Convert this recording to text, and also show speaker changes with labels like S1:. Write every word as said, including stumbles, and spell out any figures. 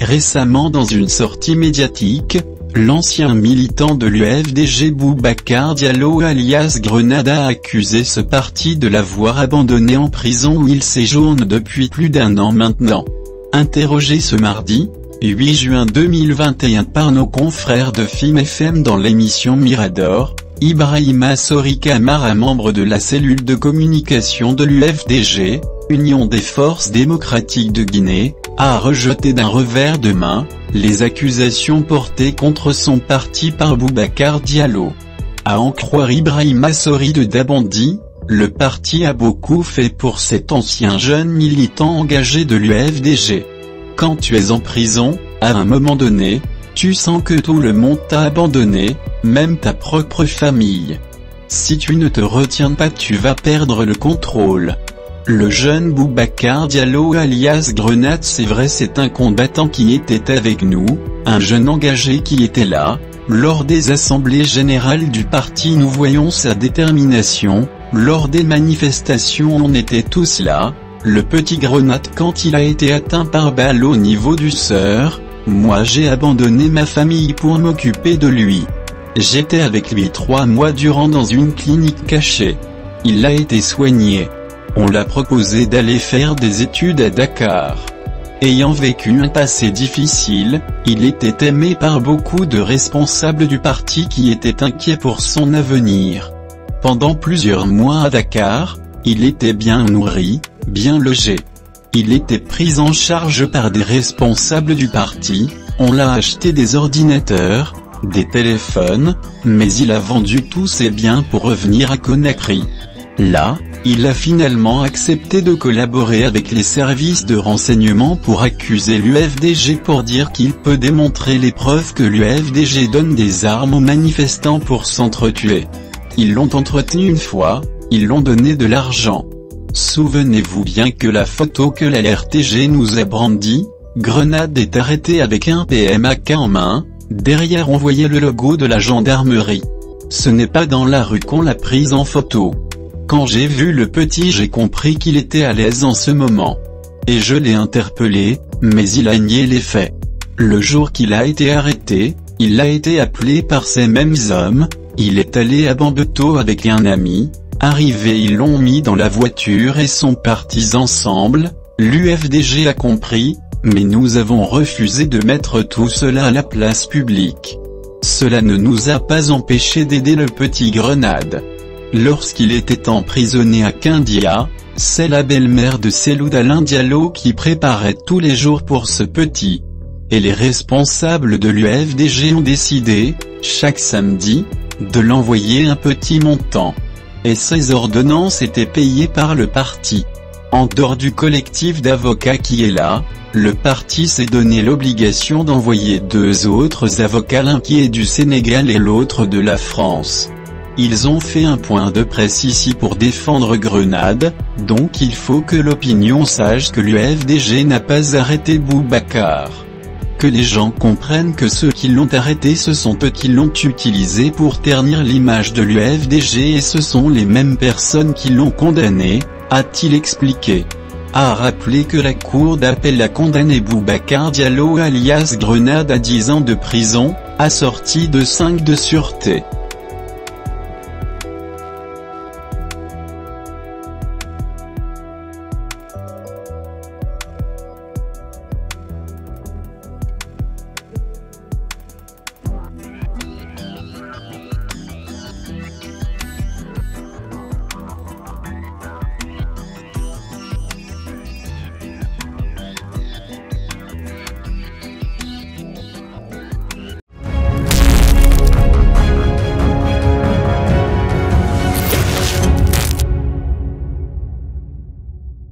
S1: Récemment, dans une sortie médiatique, l'ancien militant de l'U F D G Boubacar Diallo alias Grenade a accusé ce parti de l'avoir abandonné en prison où il séjourne depuis plus d'un an maintenant. Interrogé ce mardi, huit juin deux mille vingt et un par nos confrères de F I M F M dans l'émission Mirador, Ibrahima Sori Kamara, membre de la cellule de communication de l'U F D G, Union des forces démocratiques de Guinée, a rejeté d'un revers de main les accusations portées contre son parti par Boubacar Diallo. À en croire Ibrahima Sori de Dabandi, le parti a beaucoup fait pour cet ancien jeune militant engagé de l'U F D G. Quand tu es en prison, à un moment donné, tu sens que tout le monde t'a abandonné, même ta propre famille. Si tu ne te retiens pas, tu vas perdre le contrôle. Le jeune Boubacar Diallo alias Grenade, c'est vrai, c'est un combattant qui était avec nous, un jeune engagé qui était là. Lors des assemblées générales du parti, nous voyons sa détermination. Lors des manifestations, on était tous là. Le petit Grenade, quand il a été atteint par balle au niveau du cœur, moi j'ai abandonné ma famille pour m'occuper de lui. J'étais avec lui trois mois durant dans une clinique cachée. Il a été soigné. On l'a proposé d'aller faire des études à Dakar. Ayant vécu un passé difficile, il était aimé par beaucoup de responsables du parti qui étaient inquiets pour son avenir. Pendant plusieurs mois à Dakar, il était bien nourri, bien logé. Il était pris en charge par des responsables du parti, on l'a acheté des ordinateurs, des téléphones, mais il a vendu tous ses biens pour revenir à Conakry. Là, il a finalement accepté de collaborer avec les services de renseignement pour accuser l'U F D G, pour dire qu'il peut démontrer les preuves que l'U F D G donne des armes aux manifestants pour s'entretuer. Ils l'ont entretenu une fois, ils l'ont donné de l'argent. Souvenez-vous bien que la photo que la R T G nous a brandie, Grenade est arrêté avec un P M A K en main, derrière on voyait le logo de la gendarmerie. Ce n'est pas dans la rue qu'on l'a prise en photo. Quand j'ai vu le petit, j'ai compris qu'il était à l'aise en ce moment. Et je l'ai interpellé, mais il a nié les faits. Le jour qu'il a été arrêté, il a été appelé par ces mêmes hommes, il est allé à Bambeto avec un ami, arrivé ils l'ont mis dans la voiture et sont partis ensemble. L'U F D G a compris, mais nous avons refusé de mettre tout cela à la place publique. Cela ne nous a pas empêché d'aider le petit Grenade. Lorsqu'il était emprisonné à Kindia, c'est la belle-mère de Cellou Dalein Diallo qui préparait tous les jours pour ce petit. Et les responsables de l'U F D G ont décidé, chaque samedi, de l'envoyer un petit montant. Et ces ordonnances étaient payées par le parti. En dehors du collectif d'avocats qui est là, le parti s'est donné l'obligation d'envoyer deux autres avocats, l'un qui est du Sénégal et l'autre de la France. Ils ont fait un point de presse ici pour défendre Grenade, donc il faut que l'opinion sache que l'U F D G n'a pas arrêté Boubacar. Que les gens comprennent que ceux qui l'ont arrêté, ce sont eux qui l'ont utilisé pour ternir l'image de l'U F D G et ce sont les mêmes personnes qui l'ont condamné, a-t-il expliqué. A rappelé que la cour d'appel a condamné Boubacar Diallo alias Grenade à dix ans de prison, assorti de cinq de sûreté.